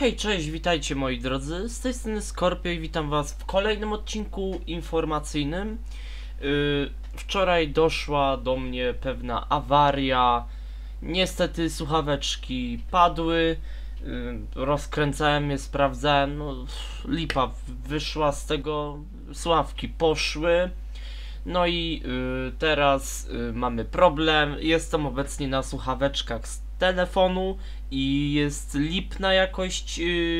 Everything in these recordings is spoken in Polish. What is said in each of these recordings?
Hej, cześć, witajcie moi drodzy, z tej strony Skorpio i witam was w kolejnym odcinku informacyjnym. Wczoraj doszła do mnie pewna awaria, niestety słuchaweczki padły, rozkręcałem je, sprawdzałem, no lipa wyszła z tego, słuchawki poszły. No i teraz mamy problem. Jestem obecnie na słuchaweczkach z telefonu i jest lipna jakość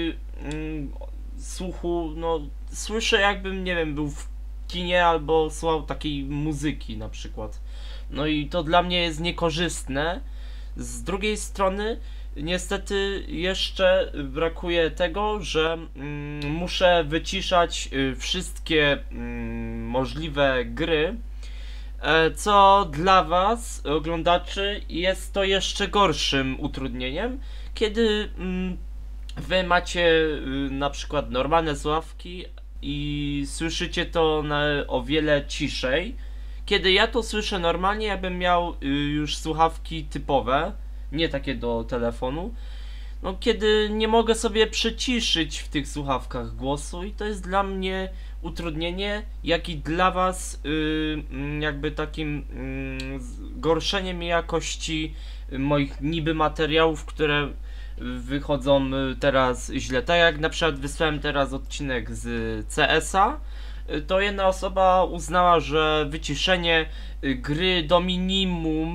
słuchu. No, słyszę jakbym, nie wiem, był w kinie albo słuchał takiej muzyki na przykład. No i to dla mnie jest niekorzystne. Z drugiej strony niestety jeszcze brakuje tego, że muszę wyciszać wszystkie możliwe gry, co dla was, oglądaczy, jest to jeszcze gorszym utrudnieniem, kiedy wy macie na przykład normalne słuchawki i słyszycie to o wiele ciszej. Kiedy ja to słyszę normalnie, jakbym miał już słuchawki typowe, nie takie do telefonu, no kiedy nie mogę sobie przyciszyć w tych słuchawkach głosu i to jest dla mnie utrudnienie, jak i dla was jakby takim gorszeniem jakości moich niby materiałów, które wychodzą teraz źle. Tak jak na przykład wysłałem teraz odcinek z CS-a, to jedna osoba uznała, że wyciszenie gry do minimum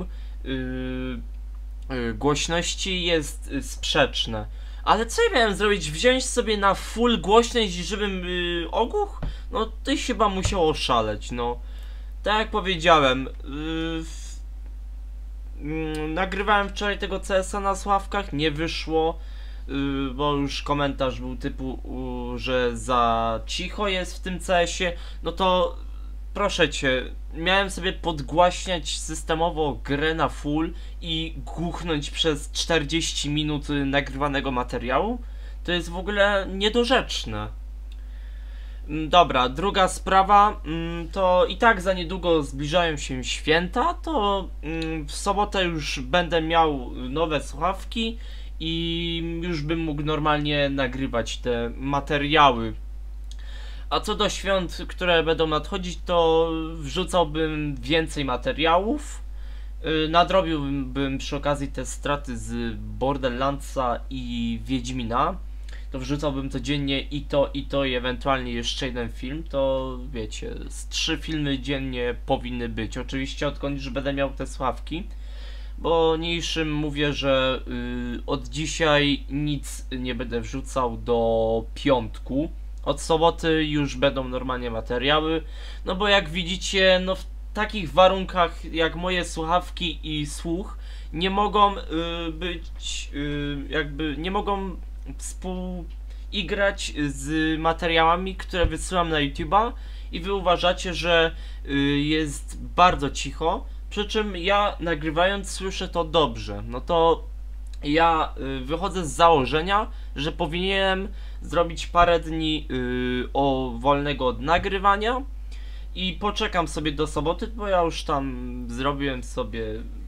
głośności jest sprzeczne. Ale co ja miałem zrobić? Wziąć sobie na full głośność, żebym ogłuch? No ty chyba musiał oszaleć, no. Tak jak powiedziałem, nagrywałem wczoraj tego CS-a na słuchawkach, nie wyszło, bo już komentarz był typu, że za cicho jest w tym CS-ie. No to proszę cię, miałem sobie podgłaśniać systemowo grę na full i głuchnąć przez 40 minut nagrywanego materiału? To jest w ogóle niedorzeczne. Dobra, druga sprawa, to i tak za niedługo zbliżają się święta, to w sobotę już będę miał nowe słuchawki i już bym mógł normalnie nagrywać te materiały. A co do świąt, które będą nadchodzić, to wrzucałbym więcej materiałów. Nadrobiłbym przy okazji te straty z Borderlandsa i Wiedźmina. To wrzucałbym codziennie i to i ewentualnie jeszcze jeden film. To wiecie, z 3 filmy dziennie powinny być. Oczywiście odkąd już będę miał te słuchawki. Bo niniejszym mówię, że od dzisiaj nic nie będę wrzucał do piątku. Od soboty już będą normalnie materiały, no bo jak widzicie, no w takich warunkach jak moje słuchawki i słuch nie mogą być, jakby nie mogą współigrać z materiałami, które wysyłam na YouTube'a i wy uważacie, że jest bardzo cicho, przy czym ja nagrywając słyszę to dobrze. No to ja wychodzę z założenia, że powinienem zrobić parę dni wolnego od nagrywania i poczekam sobie do soboty, bo ja już tam zrobiłem sobie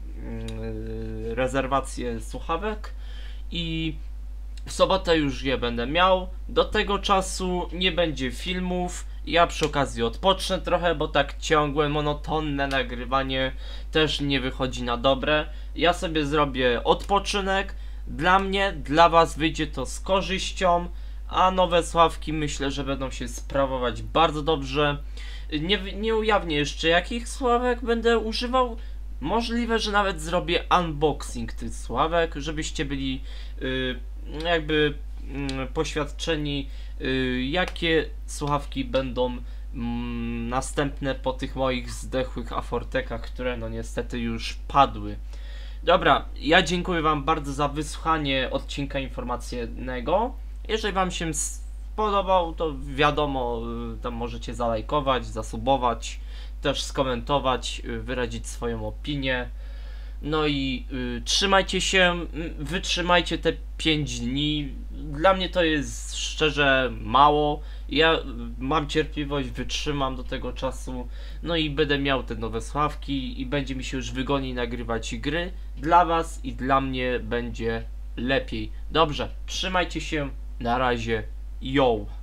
rezerwację słuchawek i w sobotę już je będę miał. Do tego czasu nie będzie filmów. Ja przy okazji odpocznę trochę, bo tak ciągłe, monotonne nagrywanie też nie wychodzi na dobre. Ja sobie zrobię odpoczynek. Dla mnie, dla was wyjdzie to z korzyścią, a nowe słuchawki myślę, że będą się sprawować bardzo dobrze. Nie ujawnię jeszcze jakich słuchawek będę używał. Możliwe, że nawet zrobię unboxing tych słuchawek, żebyście byli jakby poświadczeni, jakie słuchawki będą następne po tych moich zdechłych Afortekach, które no niestety już padły. Dobra, ja dziękuję wam bardzo za wysłuchanie odcinka informacyjnego. Jeżeli wam się spodobał, to wiadomo, tam możecie zalajkować, zasubować, też skomentować, wyrazić swoją opinię. No i trzymajcie się, wytrzymajcie te 5 dni. Dla mnie to jest szczerze mało. Ja mam cierpliwość, wytrzymam do tego czasu. No i będę miał te nowe słuchawki i będzie mi się już wygodniej nagrywać gry. Dla was i dla mnie będzie lepiej. Dobrze, trzymajcie się. Na razie, yo!